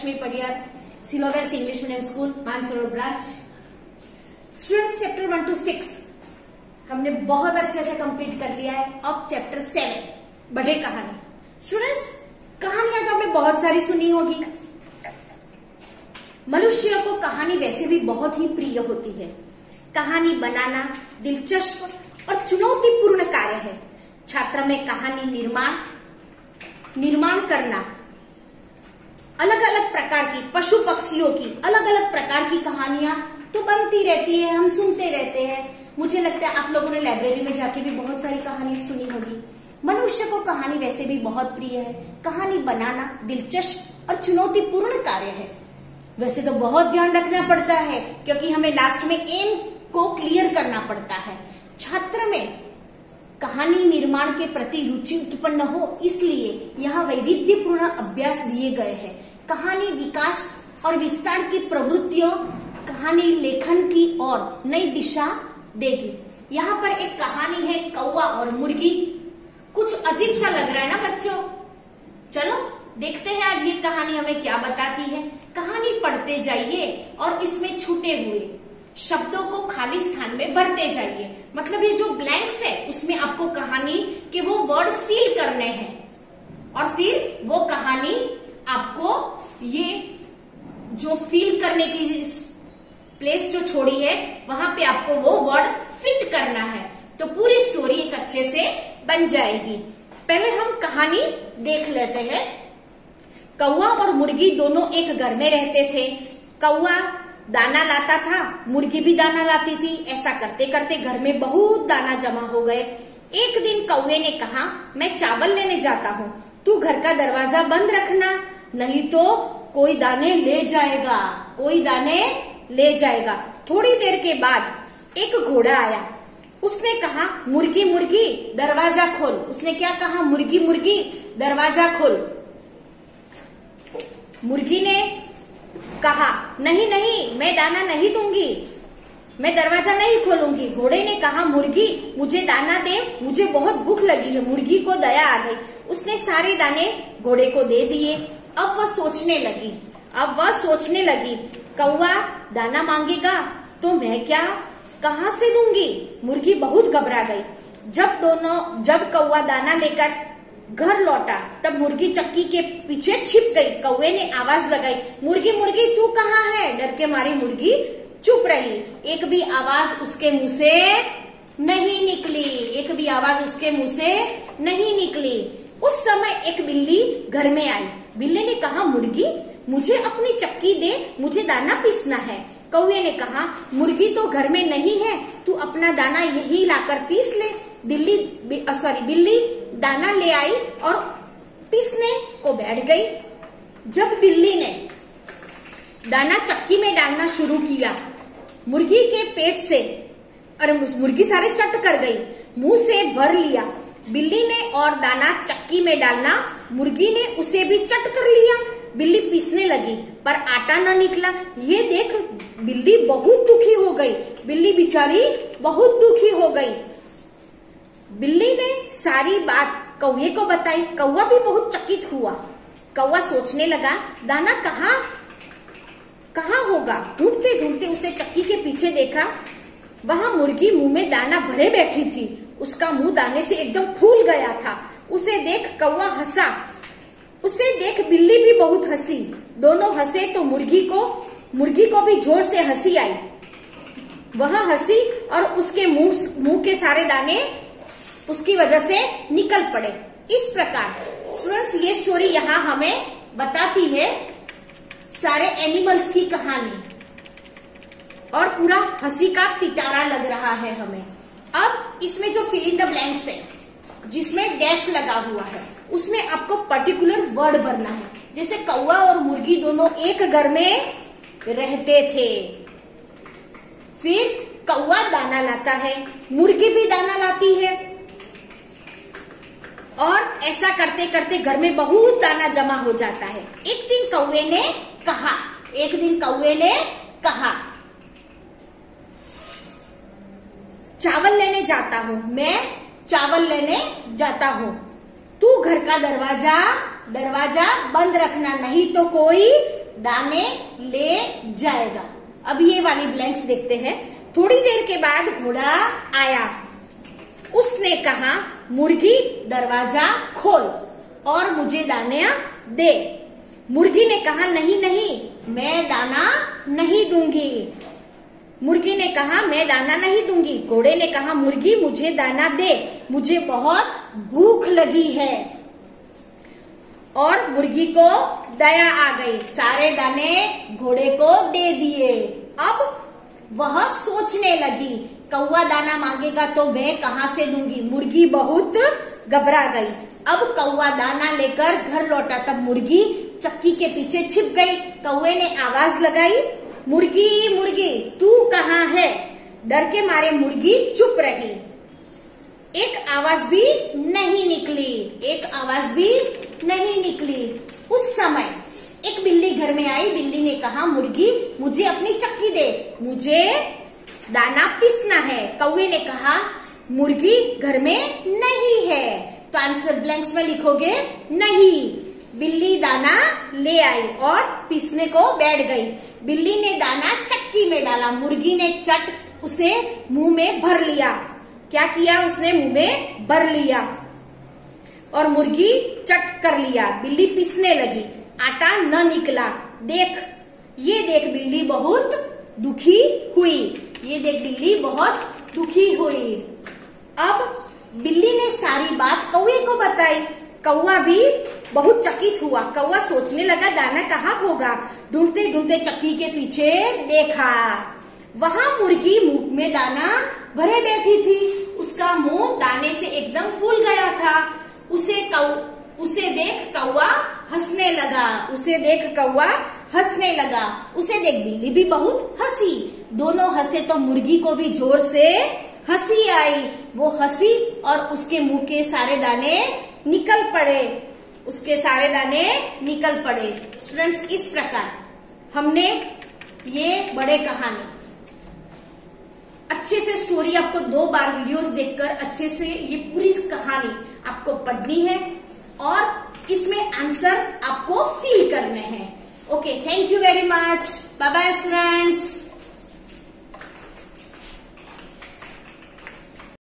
लक्ष्मी पडियार, सिलोवेल्स English medium school, Mansarovar branch. Students, chapter 1 to 6 हमने बहुत अच्छे से कंप्लीट कर लिया है। अब चैप्टर 7 बढ़े कहानी। स्टूडेंट्स, कहानियां तो आपने बहुत सारी सुनी होगी। मनुष्य को कहानी वैसे भी बहुत ही प्रिय होती है। कहानी बनाना दिलचस्प और चुनौतीपूर्ण कार्य है। छात्र में कहानी निर्माण करना, अलग अलग प्रकार की पशु पक्षियों की अलग अलग प्रकार की कहानियां तो बनती रहती है, हम सुनते रहते हैं। मुझे लगता है आप लोगों ने लाइब्रेरी में जाके भी बहुत सारी कहानी सुनी होगी। मनुष्य को कहानी वैसे भी बहुत प्रिय है। कहानी बनाना दिलचस्प और चुनौतीपूर्ण कार्य है। वैसे तो बहुत ध्यान रखना पड़ता है क्योंकि हमें लास्ट में एम को क्लियर करना पड़ता है। छात्र में कहानी निर्माण के प्रति रुचि उत्पन्न हो, इसलिए यहाँ वैविध्यपूर्ण अभ्यास दिए गए हैं। कहानी विकास और विस्तार की प्रवृत्तियों कहानी लेखन की ओर नई दिशा देगी। यहाँ पर एक कहानी है कौवा और मुर्गी। कुछ अजीब सा लग रहा है ना बच्चों? चलो देखते हैं आज ये कहानी हमें क्या बताती है। कहानी पढ़ते जाइए और इसमें छूटे हुए शब्दों को खाली स्थान में भरते जाइए। मतलब ये जो ब्लैंक्स है उसमें आपको कहानी के वो वर्ड फिल करने हैं और फिर वो कहानी आपको ये जो फिल करने की प्लेस जो छोड़ी है वहां पे आपको वो वर्ड फिट करना है, तो पूरी स्टोरी एक अच्छे से बन जाएगी। पहले हम कहानी देख लेते हैं। कौवा और मुर्गी दोनों एक घर में रहते थे। कौवा दाना लाता था, मुर्गी भी दाना लाती थी। ऐसा करते करते घर में बहुत दाना जमा हो गए। एक दिन कौवे ने कहा, मैं चावल लेने जाता हूँ, तू घर का दरवाजा बंद रखना, नहीं तो कोई दाने ले जाएगा, कोई दाने ले जाएगा। थोड़ी देर के बाद एक घोड़ा आया। उसने कहा, मुर्गी मुर्गी दरवाजा खोल। उसने क्या कहा? मुर्गी मुर्गी दरवाजा खोल। मुर्गी ने कहा, नहीं नहीं, मैं दाना नहीं दूंगी, मैं दरवाजा नहीं खोलूंगी। घोड़े ने कहा, मुर्गी मुझे दाना दे, मुझे बहुत भूख लगी है। मुर्गी को दया आ गई, उसने सारे दाने घोड़े को दे दिए। अब वह सोचने लगी, कौवा दाना मांगेगा तो मैं क्या कहाँ से दूंगी? मुर्गी बहुत घबरा गई। जब कौवा दाना लेकर घर लौटा तब मुर्गी चक्की के पीछे छिप गई। कौवे ने आवाज लगाई, मुर्गी मुर्गी तू कहाँ है? डर के मारी मुर्गी चुप रही। एक भी आवाज उसके मुंह से नहीं निकली। उस समय एक बिल्ली घर में आई। बिल्ली ने कहा, मुर्गी मुझे अपनी चक्की दे, मुझे दाना पीसना है। कौवे ने कहा, मुर्गी तो घर में नहीं है, तू अपना दाना यही लाकर पीस ले। बिल्ली दाना ले आई और पीसने को बैठ गई। जब बिल्ली ने दाना चक्की में डालना शुरू किया, मुर्गी के पेट से मुर्गी सारे चट कर गई, मुंह से भर लिया। बिल्ली ने और दाना चक्की में डालना, मुर्गी ने उसे भी चट कर लिया। बिल्ली पीसने लगी पर आटा न निकला। ये देख बिल्ली बहुत दुखी हो गई। बिल्ली बेचारी बहुत दुखी हो गई। बिल्ली ने सारी बात कौवे को बताई। कौवा भी बहुत चकित हुआ। कौवा सोचने लगा, दाना कहाँ होगा? ढूंढते ढूंढते उसे चक्की के पीछे देखा। वहां मुर्गी मुंह में दाना भरे बैठी थी। उसका मुंह दाने से एकदम फूल गया था। उसे देख कौवा हंसा। उसे देख बिल्ली भी बहुत हंसी। दोनों हंसे तो मुर्गी को भी जोर से हंसी आई। वह हंसी और उसके मुंह के सारे दाने उसकी वजह से निकल पड़े। इस प्रकार स्टूडेंट्स, ये स्टोरी यहाँ हमें बताती है सारे एनिमल्स की कहानी और पूरा हंसी का पिटारा लग रहा है हमें। अब इसमें जो फिल इन द ब्लैंक्स है, जिसमें डैश लगा हुआ है, उसमें आपको पर्टिकुलर वर्ड भरना है। जैसे कौवा और मुर्गी दोनों एक घर में रहते थे। फिर कौवा दाना लाता है, मुर्गी भी दाना लाती है और ऐसा करते करते घर में बहुत दाना जमा हो जाता है। एक दिन कौवे ने कहा, चावल लेने जाता हूँ, मैं चावल लेने जाता हूँ, तू घर का दरवाजा बंद रखना, नहीं तो कोई दाने ले जाएगा। अब ये वाली ब्लैंक्स देखते हैं। थोड़ी देर के बाद घोड़ा आया। उसने कहा, मुर्गी दरवाजा खोल और मुझे दाना दे। मुर्गी ने कहा, नहीं नहीं, मैं दाना नहीं दूंगी। मुर्गी ने कहा, मैं दाना नहीं दूंगी। घोड़े ने कहा, मुर्गी मुझे दाना दे, मुझे बहुत भूख लगी है। और मुर्गी को दया आ गई, सारे दाने घोड़े को दे दिए। अब वह सोचने लगी, कौवा दाना मांगेगा तो मैं कहाँ से दूंगी। मुर्गी बहुत घबरा गई। अब कौवा दाना लेकर घर लौटा। तब मुर्गी चक्की के पीछे छिप गई। कौवे ने आवाज लगाई, मुर्गी मुर्गी तू कहाँ है। डर के मारे मुर्गी चुप रही। एक आवाज भी नहीं निकली, एक आवाज भी नहीं निकली। उस समय एक बिल्ली घर में आई। बिल्ली ने कहा, मुर्गी मुझे अपनी चक्की दे, मुझे दाना पीसना है। कौवे ने कहा, मुर्गी घर में नहीं है। तो आंसर ब्लैंक्स में लिखोगे नहीं। बिल्ली दाना ले आई और पीसने को बैठ गई। बिल्ली ने दाना चक्की में डाला। मुर्गी ने चट उसे मुंह में भर लिया। क्या किया उसने? मुंह में भर लिया और मुर्गी चट कर लिया। बिल्ली पीसने लगी, आटा न निकला। देख, ये देख, बिल्ली बहुत दुखी हुई। ये देख, बिल्ली बहुत दुखी हुई। अब बिल्ली ने सारी बात कौवे को बताई। कौवा भी बहुत चकित हुआ। कौवा सोचने लगा, दाना कहाँ होगा। ढूंढते ढूंढते चक्की के पीछे देखा, वहां मुर्गी मुंह में दाना भरे बैठी थी। उसका मुंह दाने से एकदम फूल गया था। उसे देख कौवा हंसने लगा। उसे देख कौवा हंसने लगा। उसे देख बिल्ली भी बहुत हंसी। दोनों हंसे तो मुर्गी को भी जोर से हंसी आई। वो हंसी और उसके मुंह के सारे दाने निकल पड़े। उसके सारे दाने निकल पड़े। स्टूडेंट्स, इस प्रकार हमने ये बड़े कहानी अच्छे से स्टोरी आपको 2 बार वीडियोस देखकर अच्छे से ये पूरी कहानी आपको पढ़नी है और इसमें आंसर आपको फिल करने हैं। Okay, thank you very much. Bye bye students.